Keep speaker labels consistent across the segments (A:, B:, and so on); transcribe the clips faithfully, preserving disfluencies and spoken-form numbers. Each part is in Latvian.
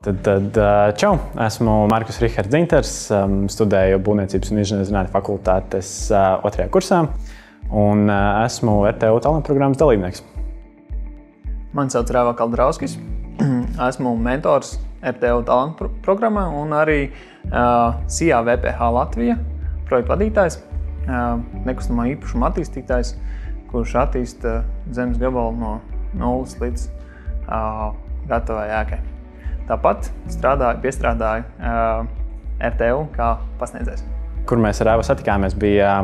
A: Tad, tad čau, esmu Markus Rihards Dzinters, studēju būvniecības un inženierzinātņu fakultātes otrajā kursā un esmu R T U talantu programmas dalībnieks.
B: Mani sauc Rāva Kaldrauskis, esmu mentors R T U talantu programmā un arī uh, S I A V P H Latvija projektu vadītājs, uh, nekustamā īpašuma attīstītājs, kurš attīsta zemes gabalu no nulles līdz uh, gatavai ēkai. Tāpat strādāju, piestrādāju uh, R T U kā pasniedzējs.
A: Kur mēs ar Rāvu satikāmies, bija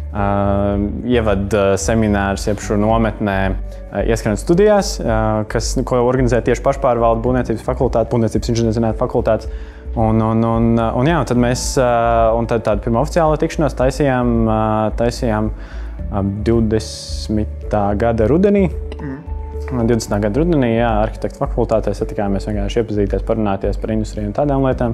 A: uh, ievad seminārs, jeb šo nometnē uh, ieskrienas studijās, uh, kas, ko organizē tieši pašpārvalde būvniecības fakultāte, būvniecības inženierzinātņu fakultātes. Un, un, un, un, jā, un tad mēs uh, un tad tādu pirmo oficiālo tikšanos taisījām, uh, taisījām uh, divdesmitā gada rudenī. Mm. divdesmitā gada rudenī, jā, arhitektu fakultātē satikāmies vienkārši iepazīties, parunāties par industriju un tādām lietām.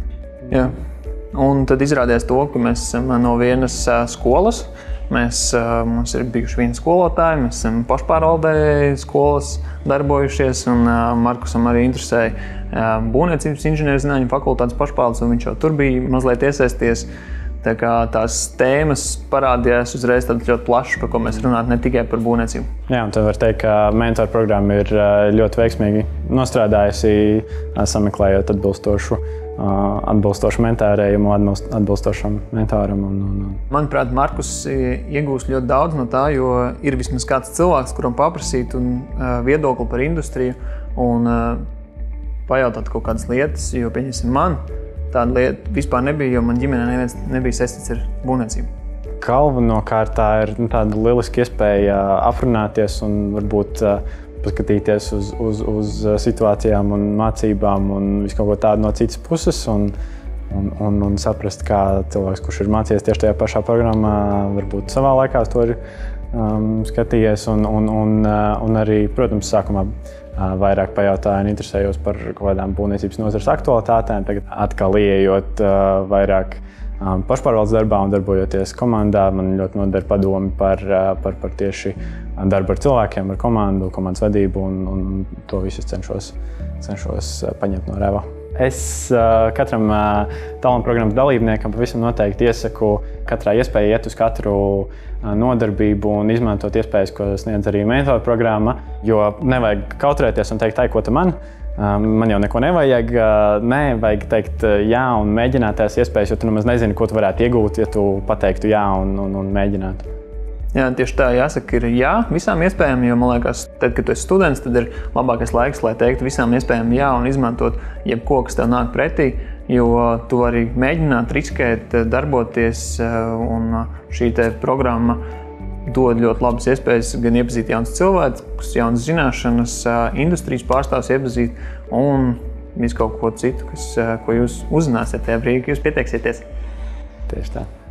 B: Jā. Un tad izrādījās to, ka mēs esam no vienas skolas. Mēs, mums ir bijuši vieni skolotāji, mēs esam pašpārvaldē skolas darbojušies, un Markusam arī interesēja būvniecības inženierzinātņu fakultātes pašpārvaldes, un viņš jau tur bija mazliet iesaisties. Tā kā tās tēmas parādījās uzreiz tad ļoti plašas, par ko mēs runājam, ne tikai par būvniecību.
A: Jā, un tad var teikt, ka mentoru programma ir ļoti veiksmīgi nostrādājusi, sameklējot atbilstošu, atbilstošu mentārējumu, atbilstošam mentoram. Un, un, un.
B: Manuprāt, Markus iegūst ļoti daudz no tā, jo ir vismaz kāds cilvēks, kuram paprasīt un viedokli par industriju un pajautāt kaut kādas lietas, jo, pieņemsim, man tāda lieta vispār nebija, jo man ģimenē neviens nebija saistīts ar būvniecību.
A: Galvenokārt tā ir tāda lieliska iespēja aprunāties un varbūt paskatīties uz, uz, uz situācijām un mācībām un visu kaut ko tādu no citas puses un, un, un, un saprast, kā cilvēks, kurš ir mācījies tieši tajā pašā programmā, varbūt savā laikā to ir um, skatījies un, un, un, un arī, protams, sākumā vairāk pajautāju un interesējos par kaut kādām būvniecības nozares aktualitātēm. Tagad atkal ieejot uh, vairāk um, pašpārvaldes darbā un darbojoties komandā, man ļoti noder padomi par, uh, par, par tieši darbu ar cilvēkiem, ar komandu, komandas vadību un, un to visu cenšos, cenšos uh, paņemt no Rāva. Es uh, katram uh, talantu programmas dalībniekam pavisam noteikti iesaku katrā iespēja iet uz katru uh, nodarbību un izmantot iespējas, ko sniedz arī mentoru programma, jo nevajag kautrēties un teikt, ai, ko te man? Uh, man jau neko nevajag. Uh, nē, vajag teikt uh, jā un mēģināt tās iespējas, jo tu nemaz nezini, ko tu varētu iegūt, ja tu pateiktu jā un, un, un mēģinātu.
B: Jā, tieši tā jāsaka ir jā visām iespējām, jo man liekas, tad, kad tu esi students, tad ir labākais laiks, lai teiktu visām iespējām jā un izmantot jebko, kas tev nāk pretī, jo tu arī mēģināt, riskēt, darboties, un šī te programma dod ļoti labas iespējas gan iepazīt jaunas cilvēkus, jaunas zināšanas, industrijas pārstāvs iepazīt un visu kaut ko citu, kas, ko jūs uzzināsiet tajā brīdī, kad jūs pieteiksieties.
A: Tieši tā.